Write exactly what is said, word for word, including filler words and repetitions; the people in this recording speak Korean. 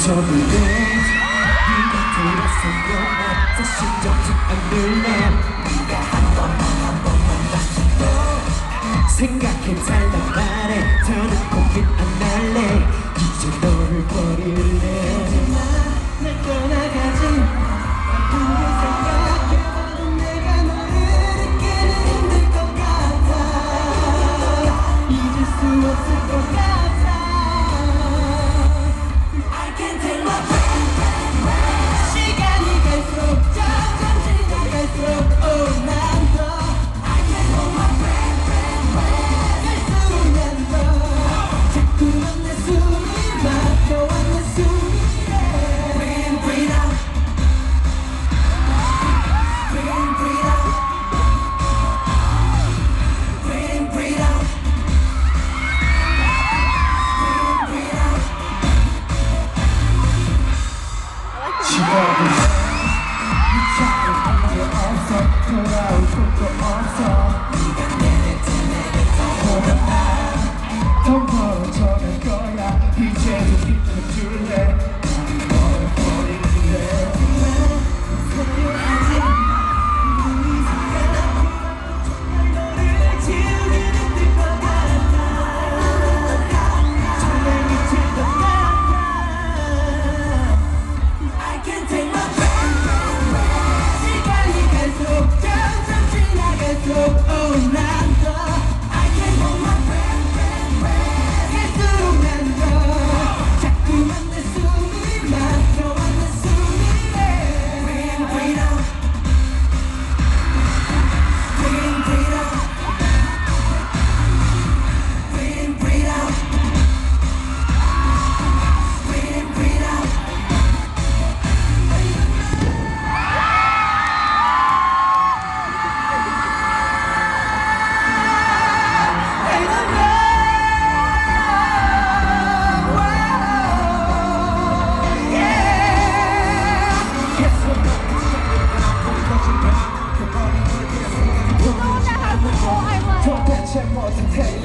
저들은 네가 돌아서면 나 다시 접지 않을래. 네가 한 번만 한 번만 다시 또 생각해 달란 말해. 더는 고민 안 할래. 이제 너를 버릴래. 날 떠나가지. 아무리 생각해봐도 내가 너를 잊기는 힘들 것 같아. 잊을 수 없을 것 같아. 돌아올 곳도 없어. 네가 내내 내게 돌아와. 더 멀어져갈 거야. 이제도 비켜줄래. 난 너를 버릴래. 소유하지. 우리 생각 정말 너를 지우기 힘들 것 같아. 정말 미칠 것 같아. I can't take my breath. 시간이 갈수록 점점 지나갈수록 oh 난 더 I can't hold my breath, breath, breath. 갈수록 난 더 자꾸만 내 숨이 막혀와 내 숨이 Breathe, breathe out. Breathe, breathe out. Breathe, breathe out. Breathe, breathe out. 도대체 무슨